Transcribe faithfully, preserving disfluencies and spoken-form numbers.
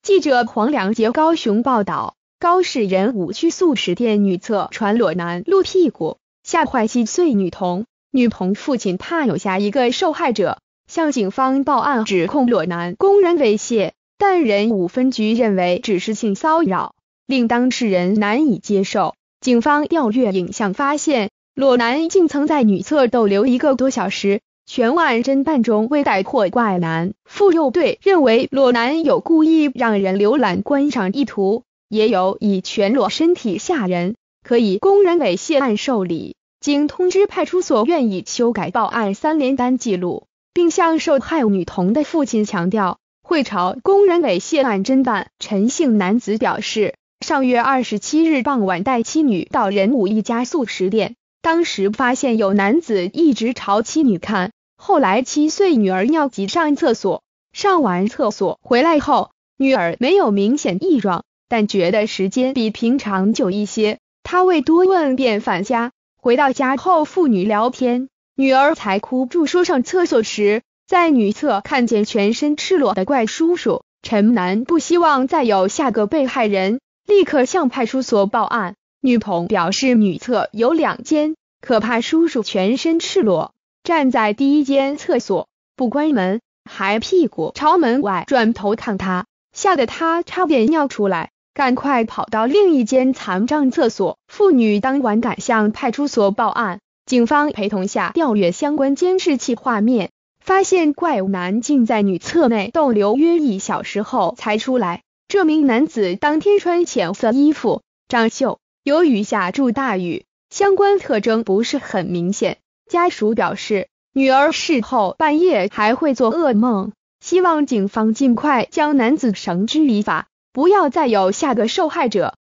记者黄良杰高雄报道，高市仁武区素食店女厕传裸男露屁股，吓坏七岁女童。女童父亲怕有下一个受害者，向警方报案指控裸男公然猥亵，但仁武分局认为只是性骚扰，令当事人难以接受。警方调阅影像发现，裸男竟曾在女厕逗留一个多小时。全案侦办中未逮获怪男。妇幼队认为裸男有故意让人浏览观赏意图，也有以全裸身体吓人，可以公然猥亵案受理。经通知派出所愿意修改报案三联单记录，并向受害女童的父亲强调，会朝公然猥亵案侦办。陈姓男子表示，上月二十七日傍晚带妻女到仁武一家素食店，当时发现有男子一直朝妻女看。后来七岁女儿尿急上厕所，上完厕所回来后，女儿没有明显异状，但觉得时间比平常久一些。她未多问便返家，回到家后父女聊天，女儿才哭住说上厕所时，在女厕看见全身赤裸的怪叔叔。陈男不希望再有下个被害人，立刻向派出所报案。女童表示，女厕有两间，可怕叔叔全身赤裸，站在第一间厕所不关门，还屁股朝门外转头看他，吓得他差点尿出来，赶快跑到另一间残障厕所。妇女当晚赶向派出所报案，警方陪同下调阅相关监视器画面，发现怪男竟在女厕内逗留约一小时后才出来。这名男子当天穿浅色衣服，长袖，由于下住大雨，相关特征不是很明显。家属表示，女儿事后半夜还会做噩梦，希望警方尽快将男子绳之以法，不要再有下个受害者。